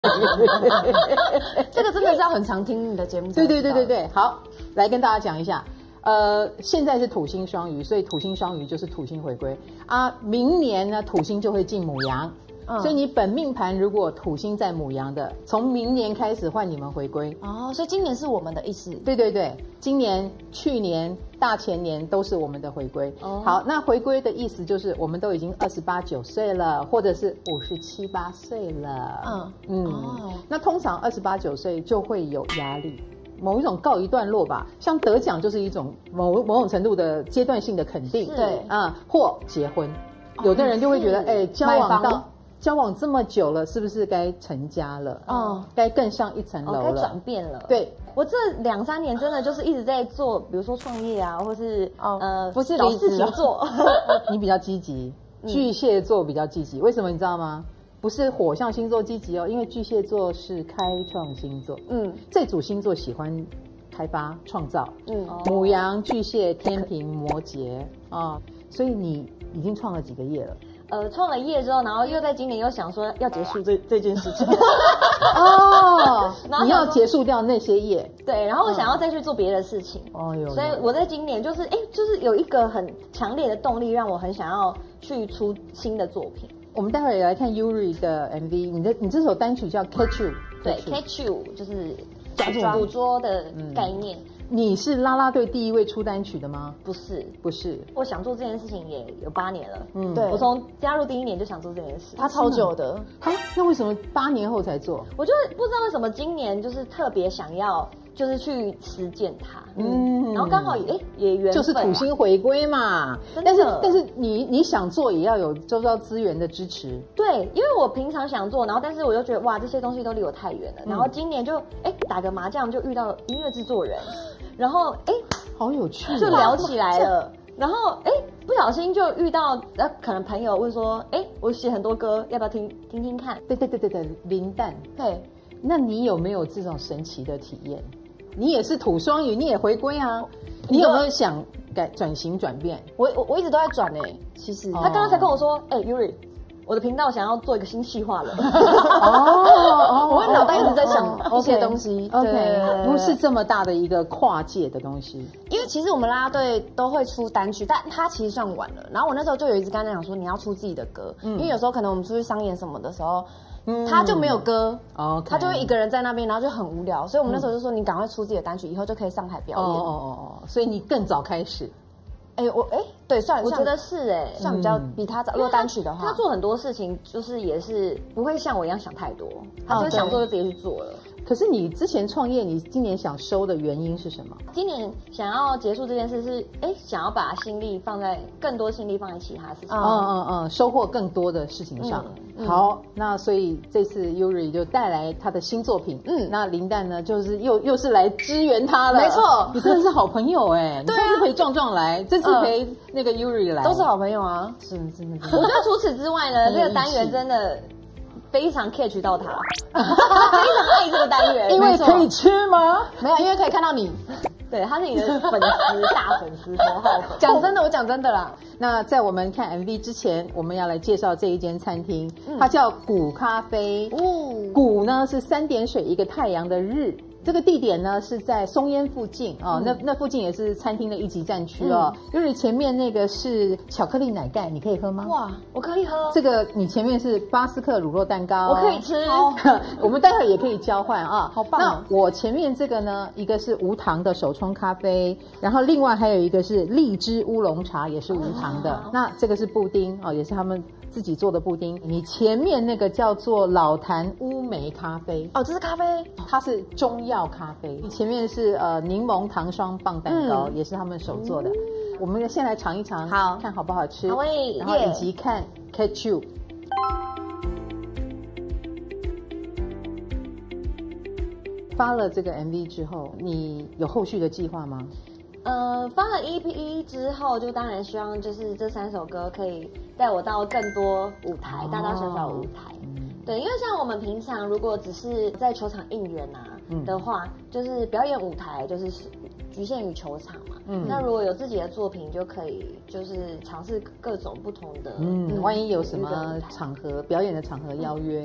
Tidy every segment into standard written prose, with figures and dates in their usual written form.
这个真的是要很常听你的节目。 对，好，来跟大家讲一下。现在是土星双鱼，所以土星双鱼就是土星回归啊。明年呢，土星就会进牡羊。所以你本命盘如果土星在牡羊的，从明年开始换你们回归哦，所以今年是我们的意思。 对，今年、去年、大前年都是我们的回归。好，那回归的意思就是我们都已经28、9岁了，或者是57、8岁了。那通常28、9岁就会有压力。某一种告一段落吧，像得奖就是一种某种程度的阶段性的肯定， 对或结婚，有的人就会觉得，交往这么久了，是不是该成家了？该更上一层楼了， 该转变了。 对， 我这2、3年真的就是一直在做，比如说创业啊，或是不是找事情做。 你比较积极，巨蟹座比较积极，为什么你知道吗？不是火象星座积极哦，因为巨蟹座是开创星座，这组星座喜欢开发创造，牡羊、巨蟹、天秤、摩羯所以你已经创了几个业了？ 创了业之后，然后又在今年又想说要结束这件事情。 你要结束掉那些业， 对，然后我想要再去做别的事情。所以我在今年就是有一个很强烈的动力，让我很想要去出新的作品。 我们待会也来看 Yuri 的 MV， 你这首单曲叫 Catch You， 对 ，Catch You 就是捕捉的概念。 你是啦啦队第一位出单曲的吗？ 不是， 我想做这件事情也有8年了。 对， 我从加入第1年就想做这件事。 他超久的那为什么8年后才做？ 我就不知道为什么今年就是特别想要，就是去实践它。然后刚好也缘分就是土星回归嘛。但是你想做也要有周遭资源的支持。 对，因为我平常想做，然后但是我就觉得哇，这些东西都离我太远了。然后今年就打个麻将就遇到音乐制作人。然后好有趣， 就聊起来了。然后不小心就遇到可能朋友问说，我写很多歌，要不要听听看？ 对，林蛋。对，那你有没有这种神奇的体验？你也是土双鱼，你也回归啊，你有没有想转型转变？ 我一直都在转其实他刚刚才跟我说，Yuri。我的频道想要做一个新企划了。 我脑袋一直在想一些东西。 对，不是这么大的一个跨界的东西。 因为其实我们啦啦队都会出单曲，但他其实算晚了。然后我那时候就有一直跟他讲说，你要出自己的歌，因为有时候可能我们出去商演什么的时候，他就没有歌，他就会一个人在那边，然后就很无聊。所以我们那时候就说，你赶快出自己的单曲，以后就可以上台表演。 所以你更早开始。 对，算我觉得是算比较比他早。如果单曲的话， 他做很多事情就是也是不会像我一样想太多，他就是想做就直接去做了。 可是你之前创业，你今年想收的原因是什么？ 今年想要结束这件事是，想要把更多心力放在其他事情。 收获更多的事情上。好，那所以这次 Yuri 就带来他的新作品。那林蛋呢，就是又是来支援他了。 没错， 你真的是好朋友你上次陪壮壮来，这次陪那个 Yuri 来， 都是好朋友啊。 是真的。 我觉得除此之外呢，这个单元真的非常 catch 到他，他非常爱这个单元， 因为可以吃吗？ 没有，因为可以看到你。 对，他是你的粉丝，大粉丝，头号粉。 讲真的，我讲真的啦。 那在我们看 MV 之前，我们要来介绍这一间餐厅，它叫古咖啡。古呢是3点水一个太阳的日。这个地点呢是在松烟附近那附近也是餐厅的一级战区就是前面那个是巧克力奶盖，你可以喝吗？ 哇，我可以喝。 这个你前面是巴斯克乳酪蛋糕， 我可以吃。 我们待会也可以交换好棒。 那我前面这个呢，一个是无糖的手冲咖啡，然后另外还有一个是荔枝乌龙茶，也是无糖的。那这个是布丁也是他们自己做的布丁。你前面那个叫做老坛乌梅咖啡这是咖啡， 它是中药咖啡。你前面是柠檬糖霜棒蛋糕，也是他们手做的。我们先来尝一尝， 好， 看好不好吃， 然后以及看 Catch You。发了这个 MV 之后，你有后续的计划吗？ 发了 EP 之后，就当然希望就是这3首歌可以带我到更多舞台，大大小小的舞台。对，因为像我们平常如果只是在球场应援的话，就是表演舞台就是局限于球场嘛。那如果有自己的作品，就可以就是尝试各种不同的。 万一有什么场合表演的场合邀约，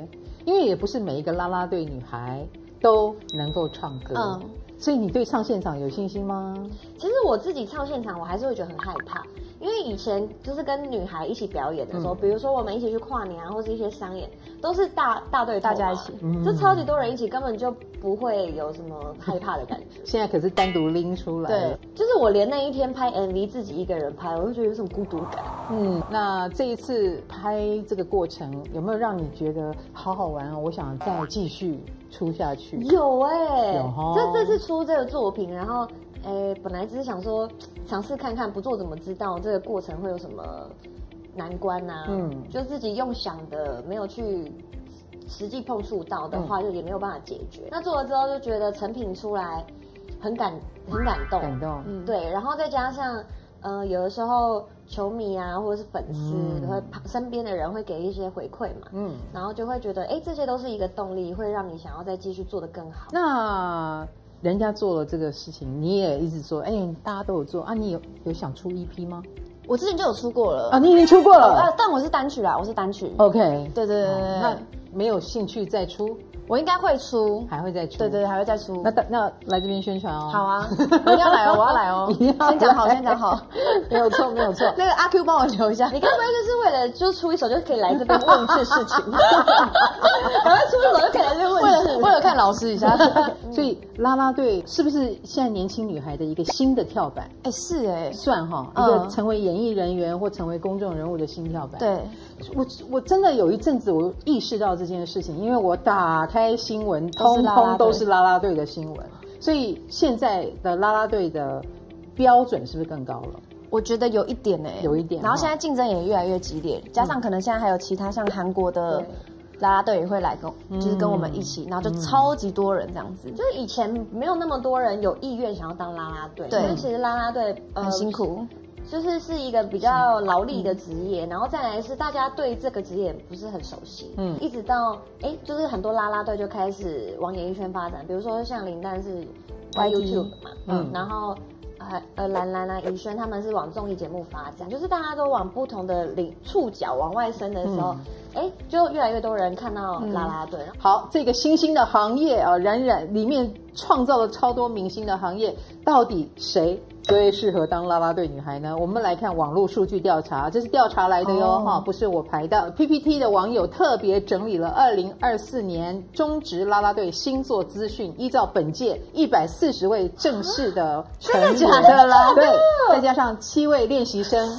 因为也不是每一个啦啦队女孩都能够唱歌，所以你对唱现场有信心吗？ 其实我自己唱现场，我还是会觉得很害怕，因为以前就是跟女孩一起表演的时候，比如说我们一起去跨年啊，或是一些商演，都是大队大家一起， 就超级多人一起，根本就不会有什么害怕的感觉。 现在可是单独拎出来， 对，就是我连那一天拍 MV 自己一个人拍，我就觉得有种孤独感。 那这一次拍这个过程有没有让你觉得好好玩哦？我想再继续出下去。 有有这次出这个作品，然后本来只是想说尝试看看，不做怎么知道这个过程会有什么难关啊？就自己用想的，没有去实际碰触到的话，就也没有办法解决。那做了之后就觉得成品出来很感动，对，然后再加上有的时候球迷啊，或者是粉丝，会身边的人会给一些回馈嘛，然后就会觉得，这些都是一个动力，会让你想要再继续做得更好。 那人家做了这个事情，你也一直说，大家都有做啊，你有想出 EP 吗？ 我之前就有出过了啊，你已经出过了， 但我是单曲啦，我是单曲。 OK， 对， 那没有兴趣再出？ 我应该会出， 还会再出。 对，还会再出。 那来这边宣传哦。 好啊，我要来哦，我要来哦。先讲好，先讲好。 没有错。 那个阿 Q 帮我留一下。 你该不会就是为了就出一首就可以来这边问一次事情？赶快出一首就可以来这边问事。 为了看老师一下。 所以啦啦队是不是现在年轻女孩的一个新的跳板？ 是算哈，一个成为演艺人员或成为公众人物的新跳板。 对， 我真的有一阵子我意识到这件事情，因为我打开新闻，通通都是啦啦队的新闻，所以现在的啦啦队的标准是不是更高了？ 我觉得有一点有一点。 然后现在竞争也越来越激烈，加上可能现在还有其他像韩国的啦啦队也会来就是跟我们一起，然后就超级多人这样子。 就是以前没有那么多人有意愿想要当啦啦队，因为其实啦啦队很辛苦。 是一个比较劳力的职业，然后再来是大家对这个职业不是很熟悉，一直到就是很多啦啦队就开始往演艺圈发展，比如说像林丹是 YouTube 嘛，然后兰啊、怡萱他们是往综艺节目发展，就是大家都往不同的触角往外伸的时候，就越来越多人看到啦啦队。 好，这个新兴的行业啊，冉里面创造了超多明星的行业，到底谁最适合当啦啦队女孩呢？我们来看网络数据调查，这是调查来的哟，不是我排的。PPT 的网友特别整理了2024年中职啦啦队星座资讯，依照本届140位正式的成员， 真的假的啦？ 对，再加上7位练习生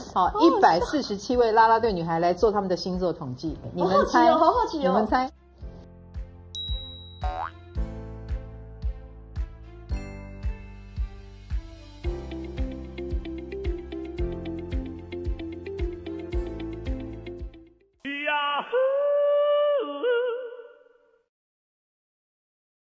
，147位啦啦队女孩来做他们的星座统计。你们猜？ 好好奇哦！ 你们猜？ Yahoo!